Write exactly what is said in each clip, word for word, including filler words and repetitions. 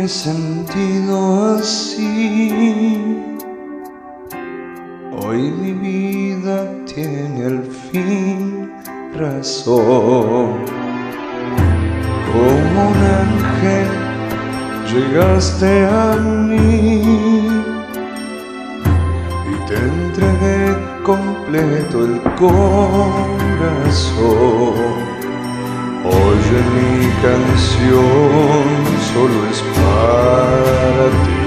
sentido así. Hoy mi vida tiene al fin razón. Como un ángel llegaste a mí y te entregué completo el corazón. Oye, mi canción solo es para ti.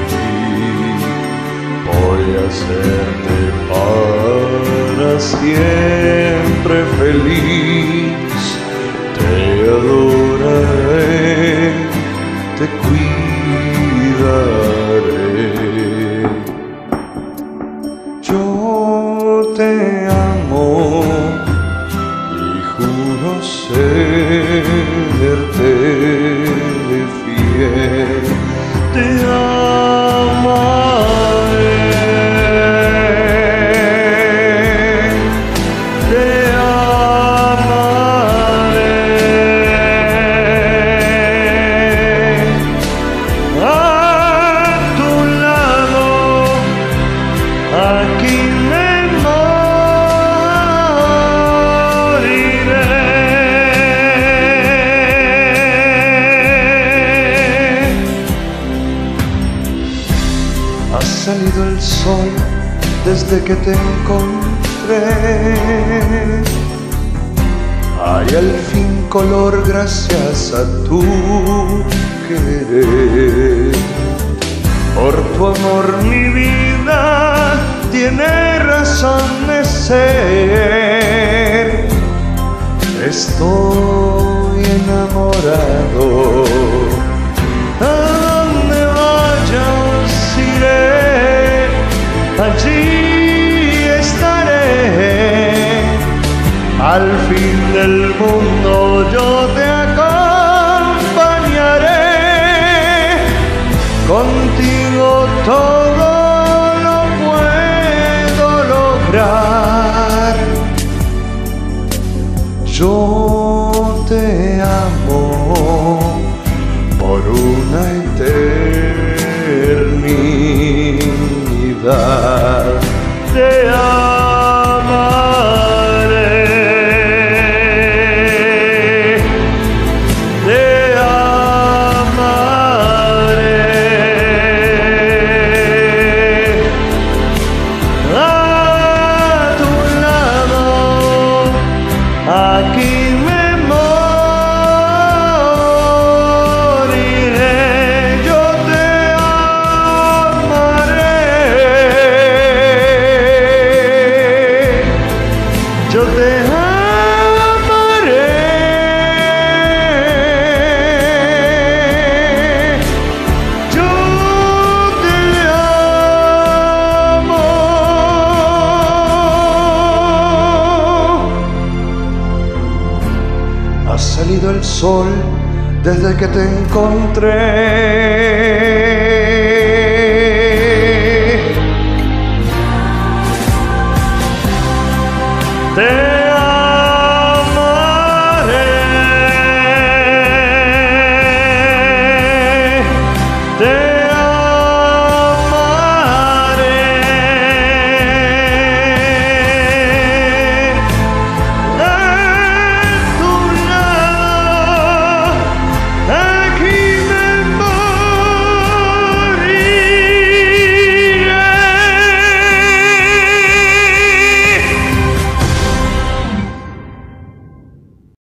Voy a hacerte para siempre feliz. Te adoraré, te cuidaré. Yo te amo y juro serte fiel. Te amaré, te amaré. A tu lado, aquí me ha salido el sol desde que te encontré. Hay al fin color gracias a tu querer. Por tu amor mi vida tiene razón de ser. Estoy enamorado. Allí estaré, al fin del mundo yo te acompañaré. Contigo todo lo puedo lograr. Yo te amo por una eternidad. Te amaré, te amaré. A tu lado, aquí me moriré. Yo te Yo te amaré, yo te amo. Ha salido el sol desde que te encontré. Te amaré, te